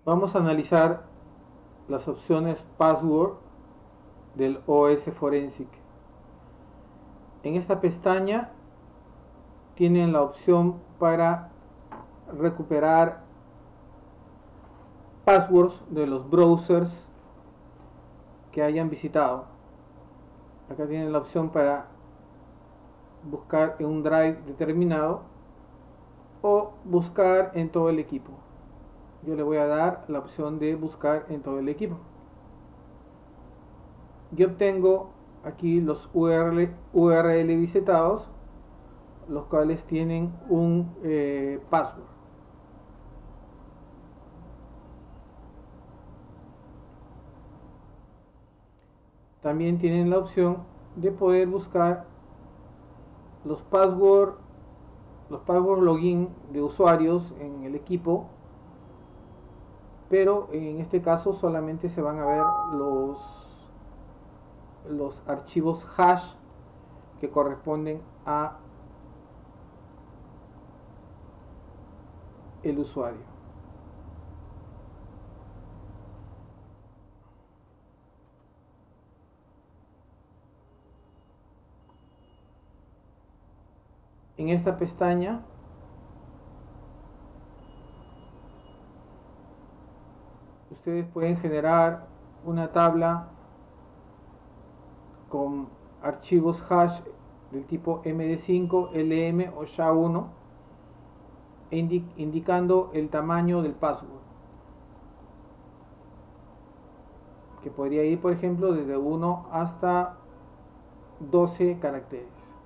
Vamos a analizar las opciones password del OS Forensic. En esta pestaña tienen la opción para recuperar passwords de los browsers que hayan visitado. Acá tienen la opción para buscar en un drive determinado o buscar en todo el equipo. Yo le voy a dar la opción de buscar en todo el equipo. Yo obtengo aquí los URL visitados, los cuales tienen un password. También tienen la opción de poder buscar los password login de usuarios en el equipo, pero en este caso solamente se van a ver los archivos hash que corresponden a el usuario. En esta pestaña ustedes pueden generar una tabla con archivos hash del tipo MD5, LM o SHA-1 indicando el tamaño del password, que podría ir por ejemplo desde 1 hasta 12 caracteres.